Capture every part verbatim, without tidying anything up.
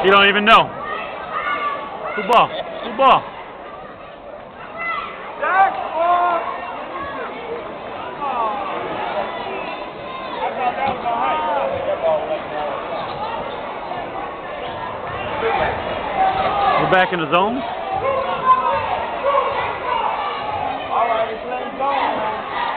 You don't even know. Good ball. Good ball. We're back in the zone. All right, it's playing zone, man.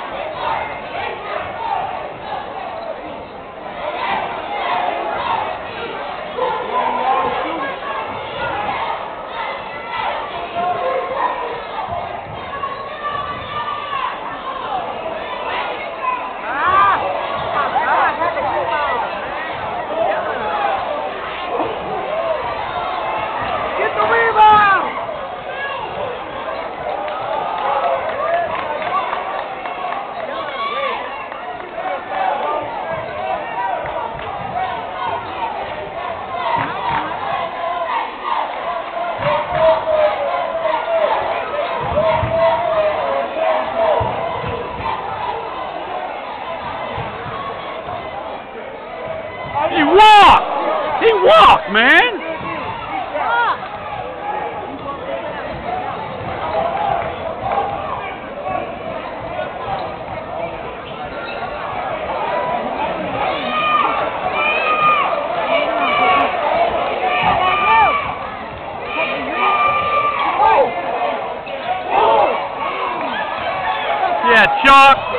He walked! He walked, man! Yeah, Choc.